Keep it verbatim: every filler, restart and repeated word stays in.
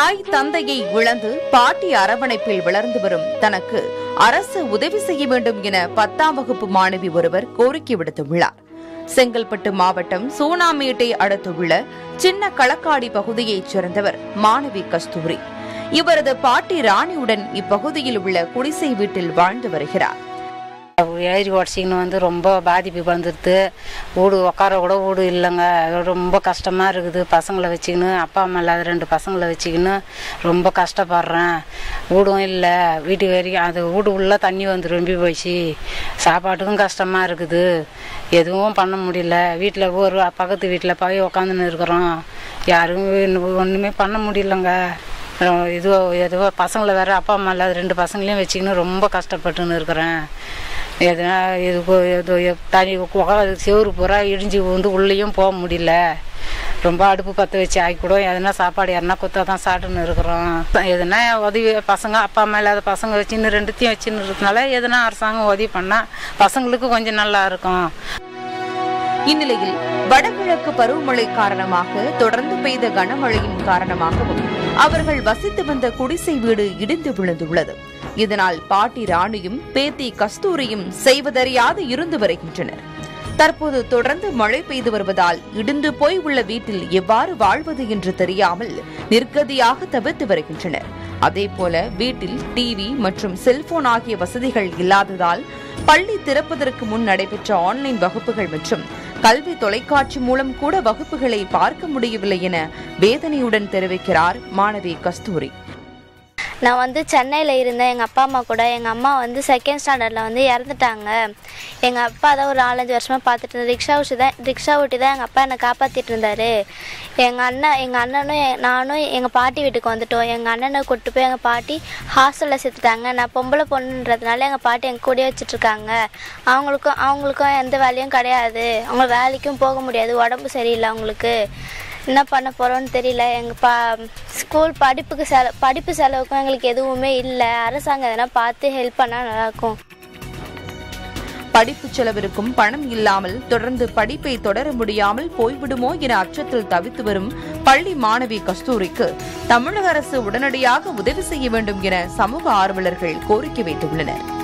தாய் தந்தையை இழந்து பாட்டி அரவணைப்பில் வளர்ந்து வரும் தனக்கு அரசு உதவி செய்ய வேண்டும் என பத்தாம் வகுப்பு மாணவி ஒருவர் கோரிக்கை விடுத்துள்ளார். செங்கல்பட்டு மாவட்டம் சோனாமேட்டை அடுத்துள்ள சின்ன களக்காடி பகுதியைச் சேர்ந்தவர் மாணவி கஸ்தூரி. இவரது பாட்டி ராணியுடன் இப்பகுதியில் உள்ள குடிசை வீட்டில் வாழ்ந்து வருகிறார். ஏரி உடச்சிக்கின்னு வந்து ரொம்ப பாதிப்பு வந்துடுது. வீடு உட்கார கூட வீடு இல்லைங்க. ரொம்ப கஷ்டமாக இருக்குது. பசங்களை வச்சுக்கின்னு அப்பா அம்மா இல்லாத ரெண்டு பசங்களை வச்சுக்கின்னு ரொம்ப கஷ்டப்படுறேன். வீடும் இல்லை. வீட்டுக்கு வரைக்கும் அது வீடு உள்ளே தண்ணி வந்து ரொம்பி போயிடுச்சு. சாப்பாட்டுக்கும் கஷ்டமாக இருக்குது. எதுவும் பண்ண முடியல. வீட்டில் ஒரு பக்கத்து வீட்டில் போய் உக்காந்துன்னு இருக்கிறோம். யாரும் ஒன்றுமே பண்ண முடியலங்க. இது எதுவோ பசங்களை வேறு அப்பா அம்மா இல்லாத ரெண்டு பசங்களையும் வச்சுக்கின்னு ரொம்ப கஷ்டப்பட்டுன்னு இருக்கிறேன். எதுனா இது எது தனி செவரு பூரா இடிஞ்சு வந்து உள்ளேயும் போக முடியல. ரொம்ப அடுப்பு பற்ற வச்சு ஆக்கி கூட எதுனா சாப்பாடு யாருன்னா கொத்தா தான் சாப்பிட்டுன்னு இருக்கிறோம். எதுனா உதவி பசங்க அப்பா அம்மா இல்லாத பசங்க வச்சுன்னு ரெண்டுத்தையும் வச்சுன்னு இருக்கிறதுனால எதுனா அரசாங்கம் உதவி பண்ணால் பசங்களுக்கு கொஞ்சம் நல்லா இருக்கும். இந்நிலையில் வடகிழக்கு பருவமழை காரணமாக தொடர்ந்து பெய்த கனமழையின் காரணமாகவும் அவர்கள் வசித்து வந்த குடிசை வீடு இடிந்து விழுந்துள்ளது. இதனால் பாட்டி ராணியும் பேத்தி கஸ்தூரியும் செய்வதறியாது இருந்து வருகின்றனர். தற்போது தொடர்ந்து மழை பெய்து வருவதால் இடிந்து போய் உள்ள வீட்டில் எவ்வாறு வாழ்வது என்று தெரியாமல் நிர்கதியாக தவிர்த்து வருகின்றனர். அதேபோல வீட்டில் டிவி மற்றும் செல்போன் ஆகிய வசதிகள் இல்லாததால் பள்ளி திறப்பதற்கு முன் நடைபெற்ற ஆன்லைன் வகுப்புகள் மற்றும் கல்வி தொலைக்காட்சி மூலம் கூட வகுப்புகளை பார்க்க முடியவில்லை என வேதனையுடன் தெரிவிக்கிறார் மாணவி கஸ்தூரி. நான் வந்து சென்னையில் இருந்தேன் எங்கள் அப்பா அம்மா கூட. எங்கள் அம்மா வந்து செகண்ட் ஸ்டாண்டர்டில் வந்து இறந்துட்டாங்க. எங்கள் அப்பா தான் ஒரு நாலஞ்சு வருஷமாக பார்த்துட்டு இருந்தேன். ரிக்ஷா ஓட்டி தான் ரிக்ஷா ஓட்டி தான் எங்கள் அப்பா என்னை காப்பாற்றிட்டு இருந்தார். எங்கள் அண்ணன் எங்கள் அண்ணனும் நானும் எங்கள் பாட்டி வீட்டுக்கு வந்துட்டோம். எங்கள் அண்ணனை கூப்பிட்டு போய் எங்கள் பாட்டி ஹாஸ்டலில் சேர்த்துட்டாங்க. நான் பொம்பளை பொண்ணுன்றதுனால எங்கள் பாட்டி எங்கள் கூடயே வச்சுட்ருக்காங்க. அவங்களுக்கும் அவங்களுக்கும் எந்த வேலையும் கிடையாது. அவங்க வேலைக்கும் போக முடியாது. உடம்பு சரியில்லை. அவங்களுக்கு என்ன பண்ண போகிறோன்னு தெரியல. எங்கள் பா ஸ்கூல் படிப்புக்கு செல படிப்பு செலவுக்கும் எங்களுக்கு எதுவுமே இல்லை. அரசாங்கம் எதனா பார்த்து ஹெல்ப் பண்ணால் நல்லாயிருக்கும். படிப்பு செலவிற்கும் பணம் இல்லாமல் தொடர்ந்து படிப்பை தொடர முடியாமல் போய்விடுமோ என அச்சத்தில் தவித்து வரும் பள்ளி மாணவி கஸ்தூரிக்கு தமிழக அரசு உடனடியாக உதவி செய்ய வேண்டும் என சமூக ஆர்வலர்கள் கோரிக்கை வைத்துள்ளனர்.